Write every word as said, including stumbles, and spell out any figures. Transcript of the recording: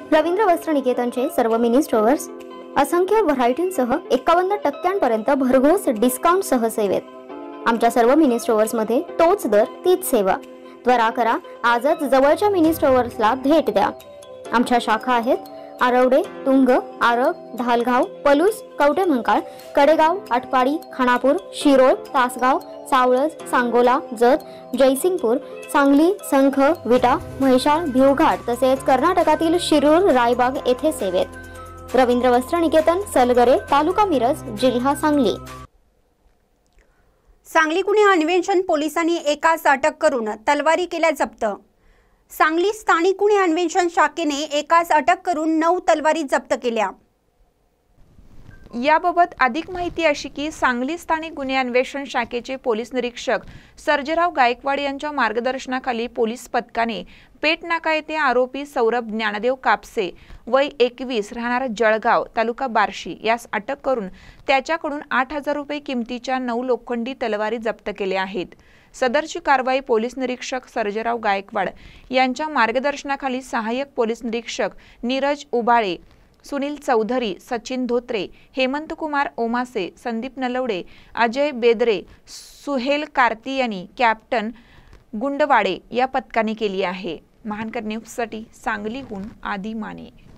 रवींद्र वस्त्र निकेतनचे सर्व mini stores असंख्य व्हरायटींसह एकावन्न टक्क्यांपर्यंत भरघोस डिस्काउंटसह सेवेत। आमच्या सर्व मिनी स्टोअर्समध्ये तोच दर तीच सेवा। त्वरा करा, आजच जवळच्या मिनी स्टोअर्सला भेट द्या। आमच्या शाखा आहेत आरवडे, तुंग, आरग, ढालगाव, पलूस, कवठेमंकाळ, कडेगाव, आटपाडी, खानापूर, शिरोळ, तासगाव, सावळज, सांगोला, जत, जयसिंगपूर, सांगली, संख, विटा, म्हैसाळ, भिवघाट तसेच कर्नाटकातील शिरूर, रायबाग येथे सेवेत। रवींद्र वस्त्र निकेतन, सलगरे, तालुका मिरज, जिल्हा सांगली। सांगली गुन्हे अन्वेषण पोलिसांनी एकास अटक करून तलवारी केल्या जप्त। सांगली स्थानिक गुन्हे अन्वेषण शाखेने एकास अटक करून नऊ तलवारी जप्त केल्या। याबाबत अधिक माहिती अशी की सांगली स्थानिक गुन्हे अन्वेषण शाखेचे पोलीस निरीक्षक सर्जेराव गायकवाड यांच्या मार्गदर्शनाखाली पोलीस पथकाने पेठ नाका येथे आरोपी सौरभ ज्ञानदेव कापसे वय एकवीस राहणारा जळगाव तालुका बार्शी यास अटक करून त्याच्याकडून आठ हजार रुपये किमतीच्या नऊ लोखंडी तलवारी जप्त केल्या आहेत। सदरची कारवाई पोलीस निरीक्षक सर्जेराव गायकवाड यांच्या मार्गदर्शनाखाली सहाय्यक पोलीस निरीक्षक नीरज उबाळे, सुनील चौधरी, सचिन धोत्रे, हेमंत कुमार ओमासे, संदीप नलवडे, अजय बेदरे, सुहेल कार्तियानी, कॅप्टन गुंडवाडे या पथकाने केली आहे। महानकर न्यूजसाठी सांगलीहून आदी माने।